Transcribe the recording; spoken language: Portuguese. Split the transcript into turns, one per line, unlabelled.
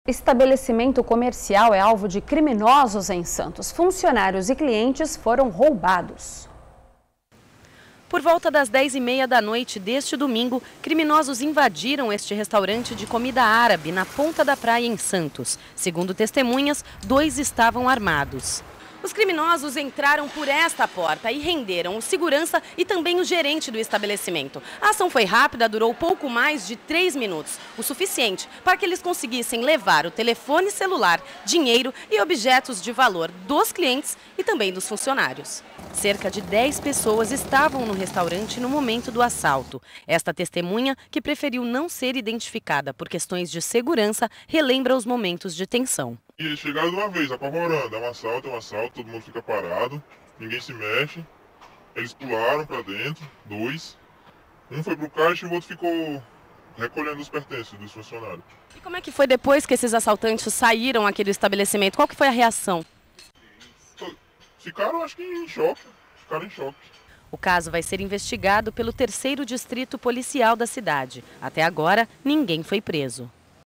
Estabelecimento comercial é alvo de criminosos em Santos. Funcionários e clientes foram roubados.
Por volta das 10h30 da noite deste domingo, criminosos invadiram este restaurante de comida árabe na ponta da praia em Santos. Segundo testemunhas, 2 estavam armados. Os criminosos entraram por esta porta e renderam o segurança e também o gerente do estabelecimento. A ação foi rápida, durou pouco mais de 3 minutos, o suficiente para que eles conseguissem levar o telefone celular, dinheiro e objetos de valor dos clientes e também dos funcionários. Cerca de 10 pessoas estavam no restaurante no momento do assalto. Esta testemunha, que preferiu não ser identificada por questões de segurança, relembra os momentos de tensão.
E eles chegaram de uma vez, apavorando. É um assalto, todo mundo fica parado, ninguém se mexe. Eles pularam pra dentro, 2. Um foi pro caixa e o outro ficou recolhendo os pertences dos funcionários.
E como é que foi depois que esses assaltantes saíram aqui do estabelecimento? Qual que foi a reação?
Ficaram, acho que em choque.
O caso vai ser investigado pelo 3º Distrito Policial da cidade. Até agora, ninguém foi preso.